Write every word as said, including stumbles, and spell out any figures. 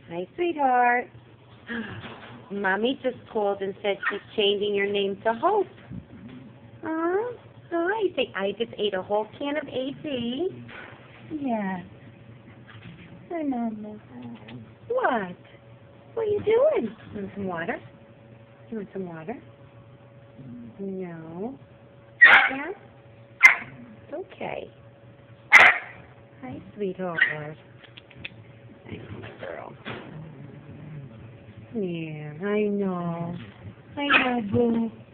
Hi, sweetheart. Mommy just called and said she's changing your name to Hope. Huh? Hi. Say, I just ate a whole can of A C. Yeah. I know. What? What are you doing? You want some water? You want some water? No. Yeah? It's okay. Hi, sweetheart. I know, my girl. Yeah, I know. I know, boo.